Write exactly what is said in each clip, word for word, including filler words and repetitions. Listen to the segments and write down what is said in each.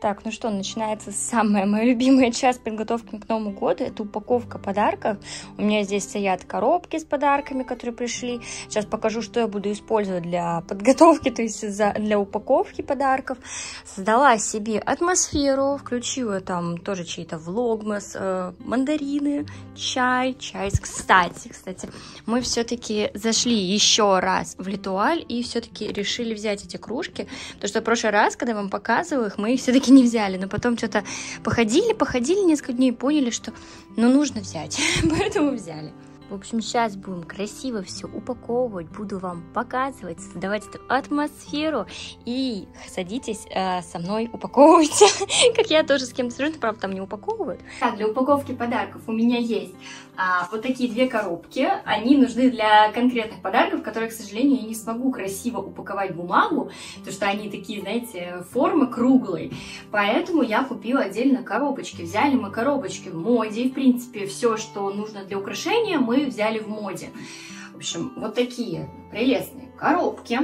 Так, ну что, начинается самая моя любимая часть подготовки к Новому году. Это упаковка подарков. У меня здесь стоят коробки с подарками, которые пришли. Сейчас покажу, что я буду использовать для подготовки, то есть для упаковки подарков. Создала себе атмосферу, включила там тоже чей-то влогмас, э, мандарины, чай, чай. Кстати, кстати, мы все-таки зашли еще раз в Летуаль и все-таки решили взять эти кружки, потому что в прошлый раз, когда я вам показывала их, мы их все-таки не взяли, но потом что-то походили, походили несколько дней и поняли, что ну нужно взять, поэтому взяли. В общем, сейчас будем красиво все упаковывать, буду вам показывать, создавать эту атмосферу, и садитесь э, со мной, упаковывайте, как я тоже с кем-то сижу, правда, там не упаковывают. Так, для упаковки подарков у меня есть а, вот такие две коробки, они нужны для конкретных подарков, которые, к сожалению, я не смогу красиво упаковать в бумагу, потому что они такие, знаете, формы круглые, поэтому я купила отдельно коробочки. Взяли мы коробочки в моде, и, в принципе, все, что нужно для украшения, мы взяли в моде. В общем, вот такие прелестные коробки.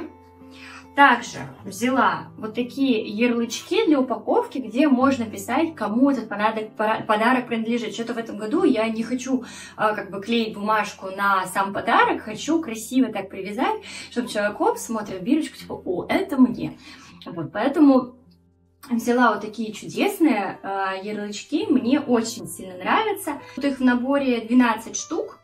Также взяла вот такие ярлычки для упаковки, где можно писать, кому этот подарок, подарок принадлежит. Что-то в этом году я не хочу а, как бы клеить бумажку на сам подарок, хочу красиво так привязать, чтобы человек оп, смотрит бирочку, типа, о, это мне. Вот, поэтому взяла вот такие чудесные э, ярлычки, мне очень сильно нравятся. Тут их в наборе двенадцать штук.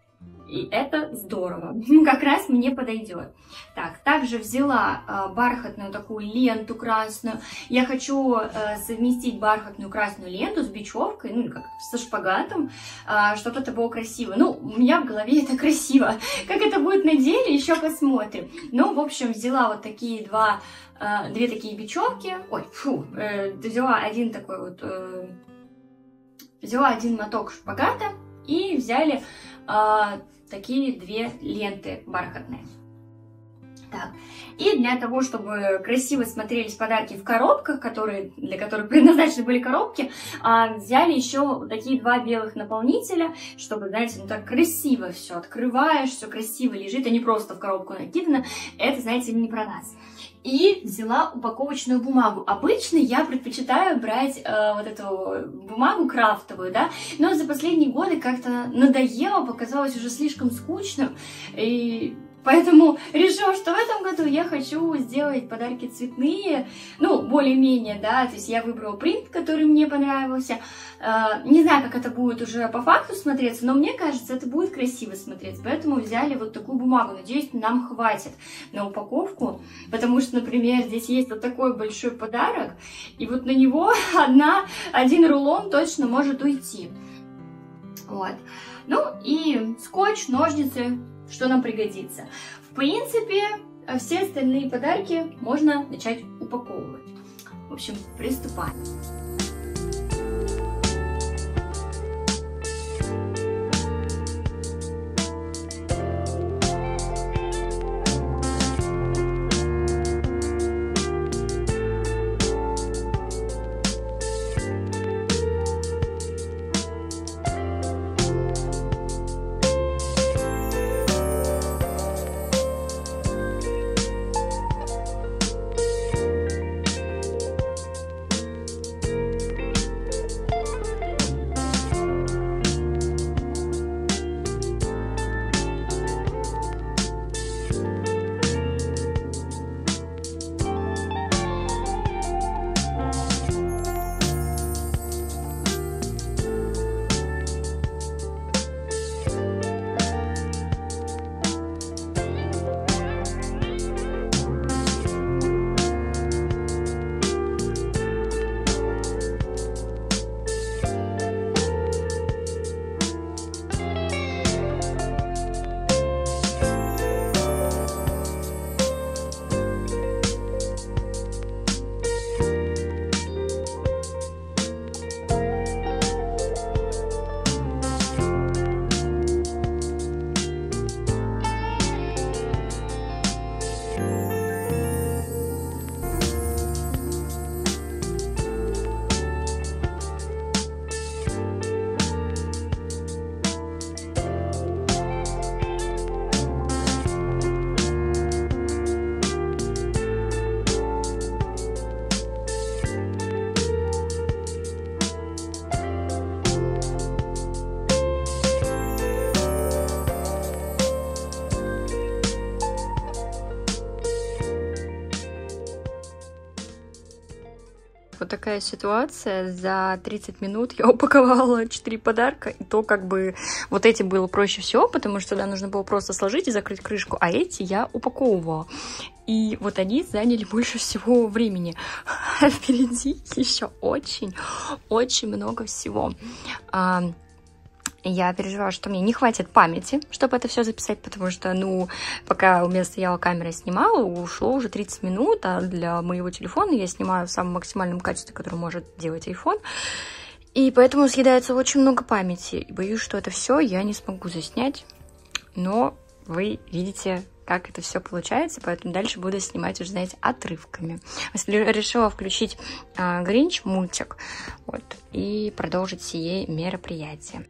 И это здорово, как раз мне подойдет. Так, также взяла э, бархатную такую ленту красную. Я хочу э, совместить бархатную красную ленту с бечевкой, ну, как со шпагатом, э, чтобы это было красиво. Ну, у меня в голове это красиво. Как это будет на деле, еще посмотрим. Ну, в общем, взяла вот такие два, э, две такие бечевки. Ой, фу, э, взяла один такой вот, э, взяла один моток шпагата и взяли э, такие две ленты бархатные. Так. И для того, чтобы красиво смотрелись подарки в коробках, которые, для которых предназначены были коробки, взяли еще вот такие два белых наполнителя, чтобы, знаете, ну так красиво все открываешь, все красиво лежит, а не просто в коробку накидано. Это, знаете, не про нас. И взяла упаковочную бумагу. Обычно я предпочитаю брать э, вот эту бумагу крафтовую, да, но за последние годы как-то надоело, показалось уже слишком скучным, и поэтому решила, что в этом году я хочу сделать подарки цветные, ну, более-менее, да, то есть я выбрала принт, который мне понравился. Э, не знаю, как это будет уже по факту смотреться, но мне кажется, это будет красиво смотреться, поэтому взяли вот такую бумагу. Надеюсь, нам хватит на упаковку, потому что, например, здесь есть вот такой большой подарок, и вот на него одна, один рулон точно может уйти. Вот. Ну и скотч, ножницы, что нам пригодится. В принципе, все остальные подарки можно начать упаковывать. В общем, приступаем. вот такая ситуация. За тридцать минут я упаковала четыре подарка. И то как бы вот эти было проще всего, потому что туда нужно было просто сложить и закрыть крышку. А эти я упаковывала. И вот они заняли больше всего времени. А впереди еще очень-очень много всего. Я переживала, что мне не хватит памяти, чтобы это все записать, потому что, ну, пока у меня стояла камера и снимала, ушло уже тридцать минут, а для моего телефона я снимаю в самом максимальном качестве, которое может делать iPhone. И поэтому съедается очень много памяти. И боюсь, что это все я не смогу заснять. Но вы видите, как это все получается, поэтому дальше буду снимать уже, знаете, отрывками. Решила включить а, Гринч мультик, вот, и продолжить сие мероприятие.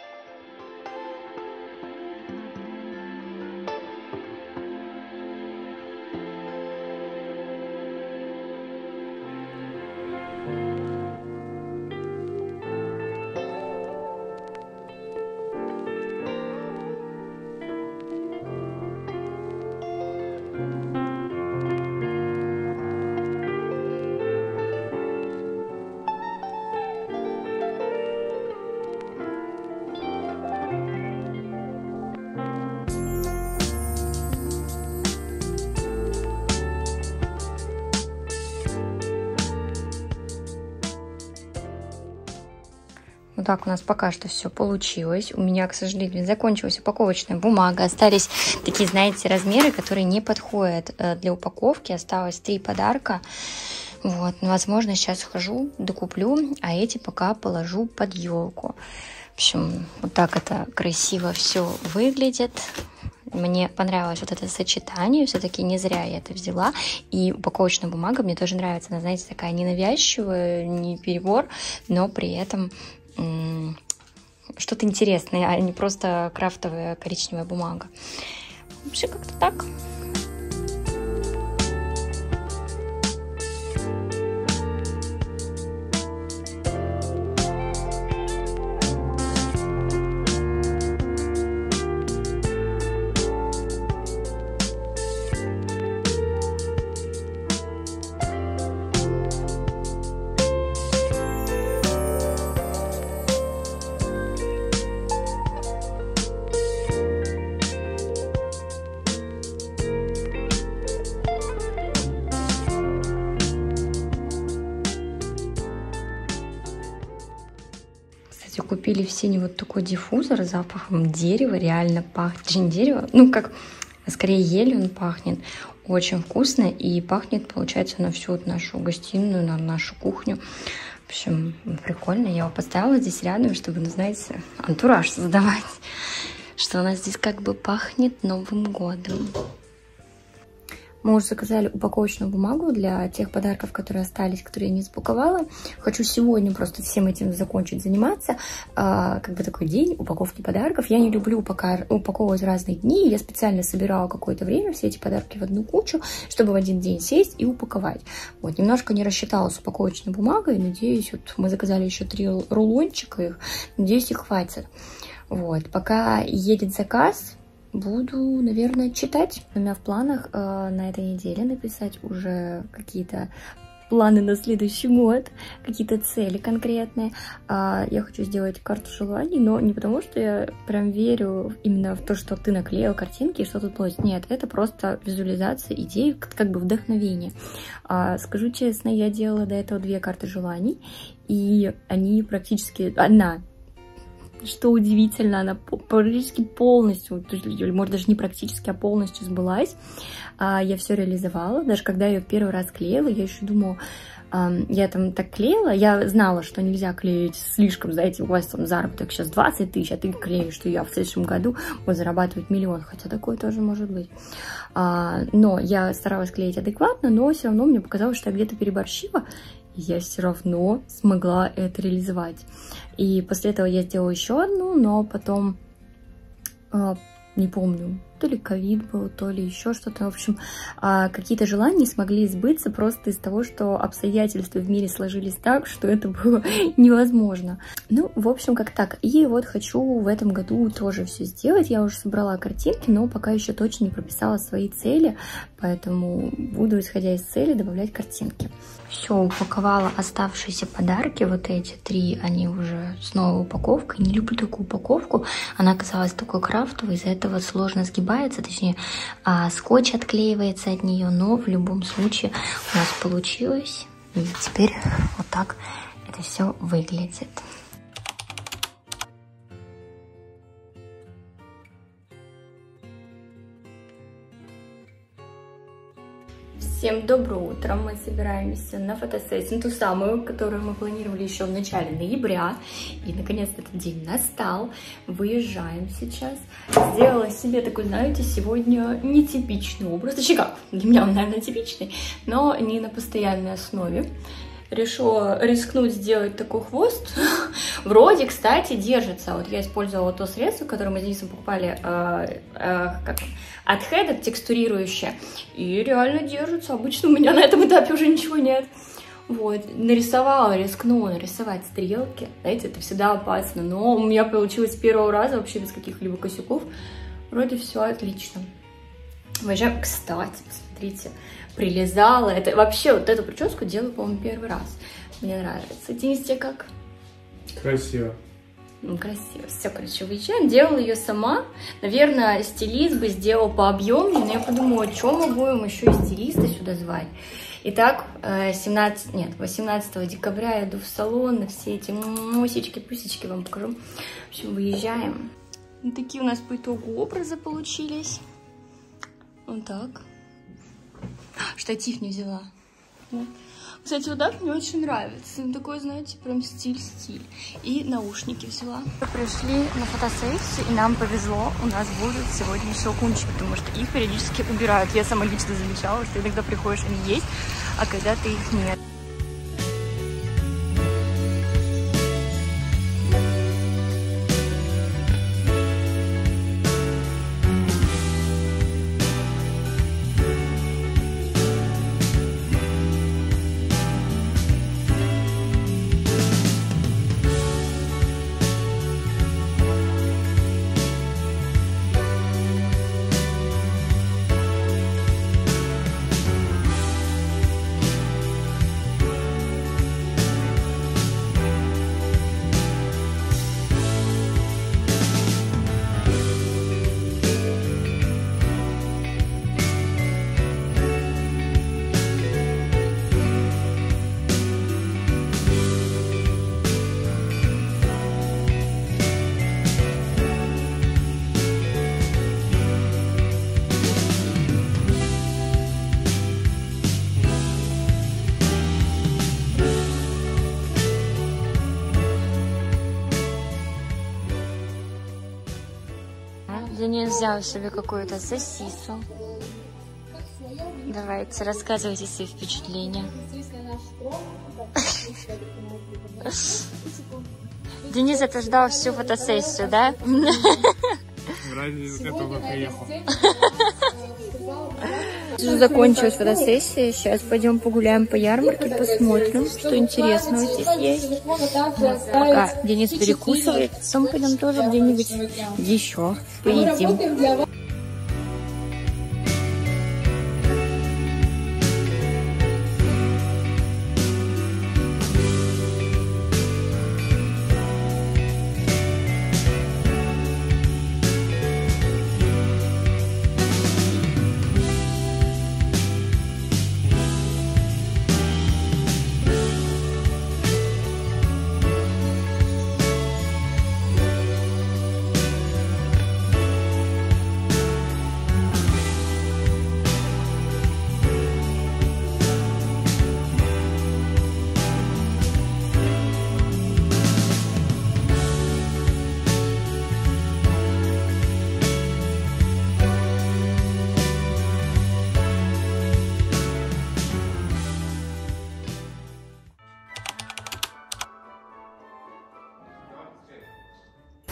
Вот так у нас пока что все получилось. У меня, к сожалению, закончилась упаковочная бумага. Остались такие, знаете, размеры, которые не подходят для упаковки. Осталось три подарка. Вот, ну, возможно, сейчас схожу, докуплю, а эти пока положу под елку. В общем, вот так это красиво все выглядит. Мне понравилось вот это сочетание, все-таки не зря я это взяла. И упаковочная бумага мне тоже нравится. Она, знаете, такая ненавязчивая, не перебор, но при этом что-то интересное, а не просто крафтовая коричневая бумага. Вообще как-то так. Купили в Сене вот такой диффузор с запахом дерева, реально пахнет, точнее дерево, ну как, скорее елью он пахнет, очень вкусно и пахнет, получается, на всю вот нашу гостиную, на нашу кухню. В общем, прикольно, я его поставила здесь рядом, чтобы, ну знаете, антураж создавать, что у нас здесь как бы пахнет Новым годом. Мы уже заказали упаковочную бумагу для тех подарков, которые остались, которые я не запаковала. Хочу сегодня просто всем этим закончить заниматься. А, как бы такой день упаковки подарков. Я не люблю пока упаковывать в разные дни. Я специально собирала какое-то время все эти подарки в одну кучу, чтобы в один день сесть и упаковать. Вот, немножко не рассчитала с упаковочной бумагой. Надеюсь, вот мы заказали еще три рулончика их. Надеюсь, их хватит. Вот, пока едет заказ, буду, наверное, читать. У меня в планах э, на этой неделе написать уже какие-то планы на следующий год, какие-то цели конкретные. Э, я хочу сделать карту желаний, но не потому, что я прям верю именно в то, что ты наклеил картинки и что тут будет. Нет, это просто визуализация идей, как бы вдохновение. Э, скажу честно, я делала до этого две карты желаний, и они практически... Одна, что удивительно, она практически полностью, может даже не практически, а полностью сбылась. Я все реализовала. Даже когда я ее первый раз клеила, я еще думала, я там так клеила, я знала, что нельзя клеить слишком, знаете, у вас там заработок сейчас двадцать тысяч, а ты клеишь, что я в следующем году буду зарабатывать миллион, хотя такое тоже может быть. Но я старалась клеить адекватно, но все равно мне показалось, что я где-то переборщила, и я все равно смогла это реализовать. И после этого я сделала еще одну, но потом, не помню, то ли ковид был, то ли еще что-то. В общем, какие-то желания смогли сбыться просто из того, что обстоятельства в мире сложились так, что это было невозможно. Ну, в общем, как так. И вот хочу в этом году тоже все сделать. Я уже собрала картинки, но пока еще точно не прописала свои цели, поэтому буду, исходя из цели, добавлять картинки. Все, упаковала оставшиеся подарки, вот эти три, они уже с новой упаковкой. Не люблю такую упаковку, она оказалась такой крафтовой, из-за этого сложно сгибается, точнее, а, скотч отклеивается от нее, но в любом случае у нас получилось. И теперь вот так это все выглядит. Всем доброе утро! Мы собираемся на фотосессию, ту самую, которую мы планировали еще в начале ноября. И наконец-то этот день настал. Выезжаем сейчас. Сделала себе такой, знаете, сегодня нетипичный образ. Точнее как, для меня он, наверное, типичный, но не на постоянной основе. Решила рискнуть сделать такой хвост. Вроде, кстати, держится. Вот я использовала то средство, которое мы с Денисом покупали э, э, как, от Head, текстурирующее. И реально держится. Обычно у меня на этом этапе уже ничего нет. Вот. Нарисовала, рискнула нарисовать стрелки. Знаете, это всегда опасно. Но у меня получилось с первого раза, вообще без каких-либо косяков. Вроде все отлично. Выезжаем. Кстати, посмотрите. Прилезала. Это вообще вот эту прическу делаю, по-моему, первый раз. Мне нравится. Денис, тебе как? Красиво. Ну, красиво. Все, короче, выезжаем. Делала ее сама. Наверное, стилист бы сделал пообъемнее, но я подумала, что мы будем еще и стилиста сюда звать. Итак, семнадцатого, нет, восемнадцатого декабря я иду в салон, на все эти мусечки, пусечки вам покажу. В общем, выезжаем. Вот такие у нас по итогу образы получились. Вот так. Штатив не взяла. Вот. Кстати, вот так мне очень нравится. Такой, знаете, прям стиль-стиль. И наушники взяла. Мы пришли на фотосессию, и нам повезло. У нас будут сегодня щелкунчики, потому что их периодически убирают. Я сама лично замечала, что иногда приходишь, они есть, а когда-то их нет. Денис взял себе какую-то сосису. Давайте, рассказывайте свои впечатления. Денис это ждал всю фотосессию, да? Ради этого приехал. Закончилась фотосессия. Сейчас пойдем погуляем по ярмарке, посмотрим, что интересного здесь есть. Пока Денис перекусывает, потом пойдем тоже где-нибудь еще поедим.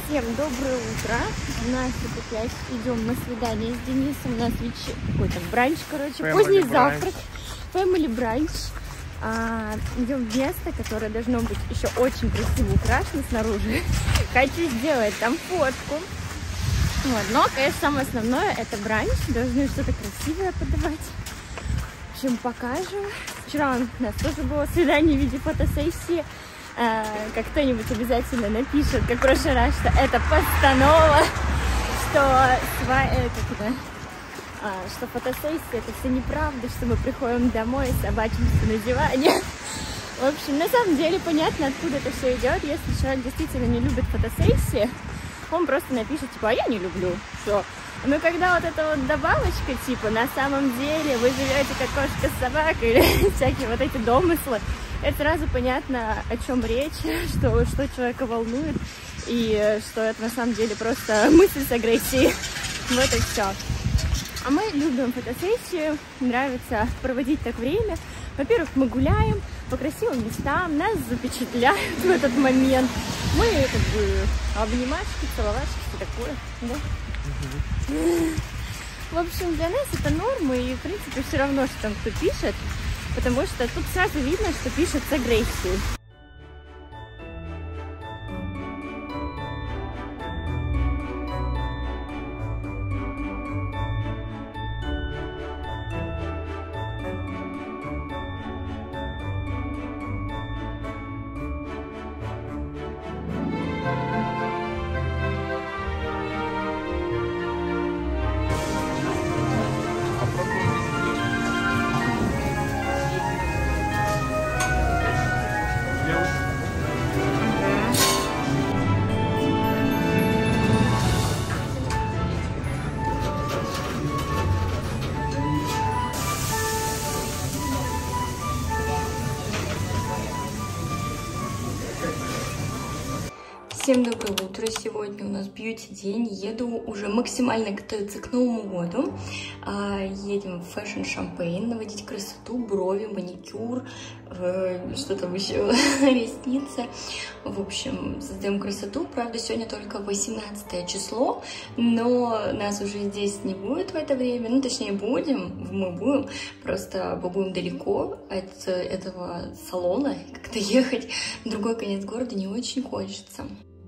Всем доброе утро. У нас тут опять идем на свидание с Денисом. У нас вечер... какой-то бранч, короче, Family поздний brunch. завтрак. Family бранч. А, идем в место, которое должно быть еще очень красиво украшено снаружи. Хочу сделать там фотку. Вот. Но, конечно, самое основное это бранч. Должны что-то красивое подавать. В общем, покажем. Вчера у нас тоже было свидание в виде фотосессии. А, как кто-нибудь обязательно напишет, как в прошлый раз, что это постанова, что, сва... э, как это? А, что фотосессия это все неправда, что мы приходим домой и собачимся на диване. В общем, на самом деле понятно, откуда это все идет. Если человек действительно не любит фотосессии, он просто напишет, типа, а я не люблю. Все. Но когда вот эта вот добавочка, типа, на самом деле вы живете как кошка с собакой, или всякие вот эти домыслы, это сразу понятно, о чем речь, что, что человека волнует, и что это на самом деле просто мысль с агрессией. Вот и все. А мы любим фотосессию, нравится проводить так время. Во-первых, мы гуляем по красивым местам, нас запечатляют в этот момент. Мы как бы обнимашки, целовашки, все такое, да? В общем, для нас это норма, и в принципе все равно, что там кто пишет, потому что тут сразу видно, что пишет с агрессией. Всем доброе утро! Сегодня у нас бьюти-день. Еду уже максимально готовиться к Новому году. Едем в Fashion Champagne, наводить красоту, брови, маникюр, что там еще, ресницы. В общем, создаем красоту. Правда, сегодня только восемнадцатое число, но нас уже здесь не будет в это время. Ну, точнее, будем, мы будем, просто мы будем далеко от этого салона. Как-то ехать в другой конец города не очень хочется.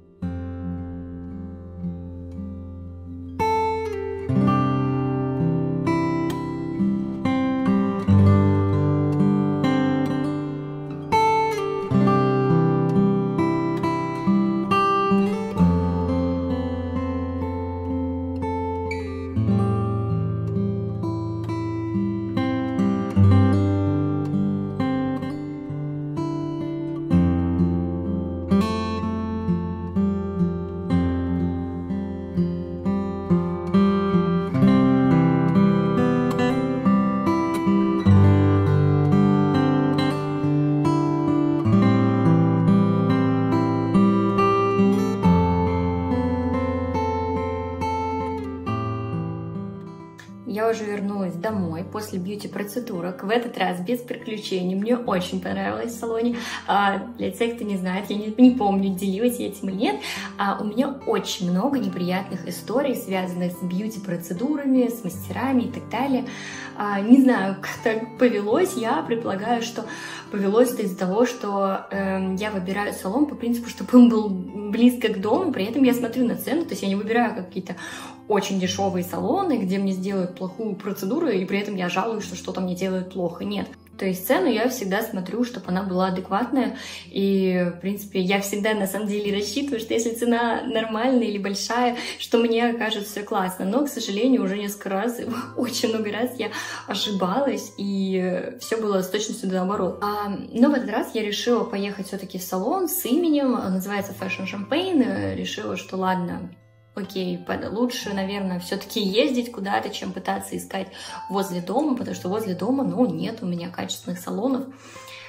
Я уже вернулась домой после бьюти-процедурок. В этот раз без приключений. Мне очень понравилось в салоне. А, для тех, кто не знает, я не, не помню, делилась я этим или нет. А, у меня очень много неприятных историй, связанных с бьюти-процедурами, с мастерами и так далее. А, не знаю, как так повелось. Я предполагаю, что повелось это из-за того, что э, я выбираю салон по принципу, чтобы он был близко к дому. При этом я смотрю на цену, то есть я не выбираю какие-то очень дешевые салоны, где мне сделают плохую процедуру, и при этом я жалуюсь, что что-то мне делают плохо. Нет. То есть цену я всегда смотрю, чтобы она была адекватная, и, в принципе, я всегда, на самом деле, рассчитываю, что если цена нормальная или большая, что мне окажется все классно. Но, к сожалению, уже несколько раз, очень много раз я ошибалась, и все было с точностью наоборот. А, но в этот раз я решила поехать все-таки в салон с именем, называется Fashion Champagne, решила, что ладно, окей, лучше, наверное, все-таки ездить куда-то, чем пытаться искать возле дома, потому что возле дома, ну, нет у меня качественных салонов.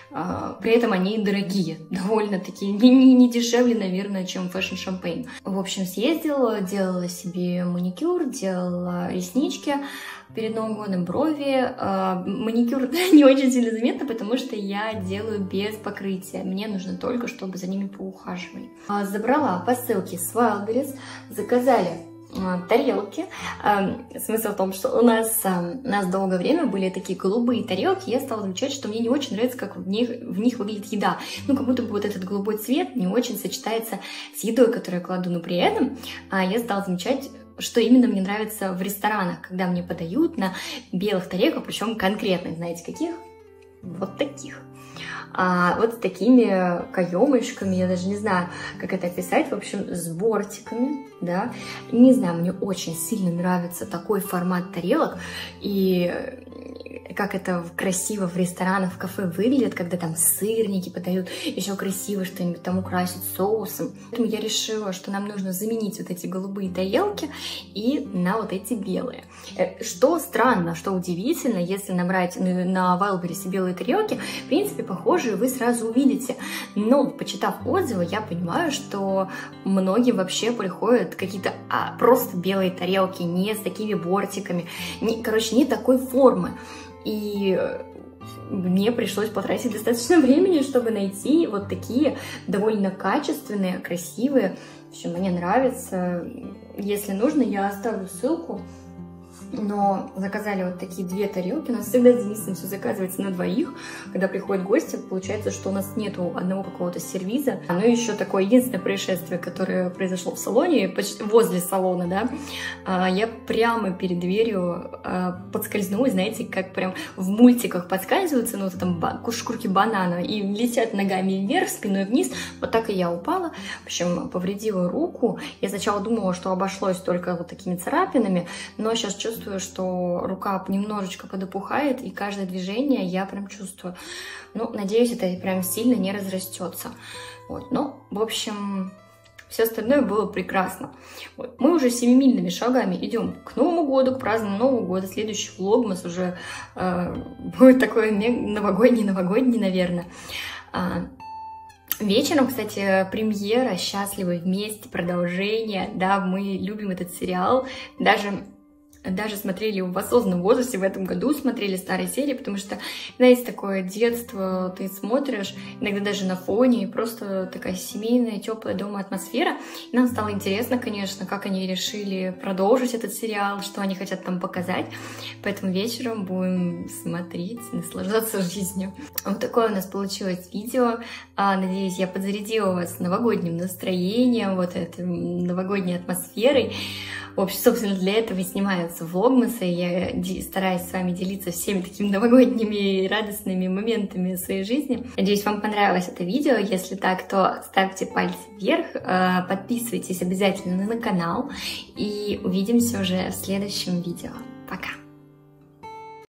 При этом они дорогие, довольно-таки, не, не, не дешевле, наверное, чем Fashion Champagne. В общем, съездила, делала себе маникюр, делала реснички перед Новым годом, брови. Маникюр не очень сильно заметно, потому что я делаю без покрытия. Мне нужно только, чтобы за ними поухаживали. Забрала посылки с Wildberries, заказали тарелки. Смысл в том, что у нас, у нас долгое время были такие голубые тарелки, я стала замечать, что мне не очень нравится, как в них, в них выглядит еда. Ну, как будто бы вот этот голубой цвет не очень сочетается с едой, которую я кладу, но при этом я стала замечать, что именно мне нравится в ресторанах, когда мне подают на белых тарелках, причем конкретных, знаете, каких? Вот таких. А вот с такими каемочками, я даже не знаю, как это описать, в общем, с бортиками, да, не знаю, мне очень сильно нравится такой формат тарелок, и как это красиво в ресторанах, в кафе выглядит, когда там сырники подают, еще красиво что-нибудь там украсить соусом. Поэтому я решила, что нам нужно заменить вот эти голубые тарелки и на вот эти белые. Что странно, что удивительно, если набрать на Wildberries белые тарелки, в принципе, похожие вы сразу увидите. Но, почитав отзывы, я понимаю, что многим вообще приходят какие-то а, просто белые тарелки, не с такими бортиками, не, короче, не такой формы. И мне пришлось потратить достаточно времени, чтобы найти вот такие довольно качественные, красивые. В общем, мне нравится. Если нужно, я оставлю ссылку. Но заказали вот такие две тарелки. У нас всегда с Денисом все заказывается на двоих. Когда приходят гости, получается, что у нас нету одного какого-то сервиза. Ну и еще такое единственное происшествие, которое произошло в салоне, почти возле салона, да. Я прямо перед дверью подскользнулась, знаете, как прям в мультиках подскальзываются, ну, там шкурки банана и летят ногами вверх, спиной вниз. Вот так и я упала. В общем, повредила руку. Я сначала думала, что обошлось только вот такими царапинами, но сейчас чувствую, что рука немножечко подопухает, и каждое движение я прям чувствую. Ну, надеюсь, это прям сильно не разрастется. Вот, ну, в общем, все остальное было прекрасно. Вот. Мы уже семимильными шагами идем к Новому году, к празднованию Нового года. Следующий влогмас уже э, будет такой новогодний-новогодний, наверное. А, вечером, кстати, премьера «Счастливы вместе», продолжение. Да, мы любим этот сериал. Даже... Даже смотрели его в осознанном возрасте, в этом году смотрели старые серии, потому что, знаете, такое детство, ты смотришь, иногда даже на фоне, и просто такая семейная, теплая дома атмосфера. И нам стало интересно, конечно, как они решили продолжить этот сериал, что они хотят там показать. Поэтому вечером будем смотреть, наслаждаться жизнью. Вот такое у нас получилось видео. Надеюсь, я подзарядила вас новогодним настроением, вот этой новогодней атмосферой. В общем, собственно, для этого и снимаются влогмасы. Я стараюсь с вами делиться всеми такими новогодними радостными моментами своей жизни. Надеюсь, вам понравилось это видео. Если так, то ставьте пальцы вверх, подписывайтесь обязательно на канал. И увидимся уже в следующем видео. Пока!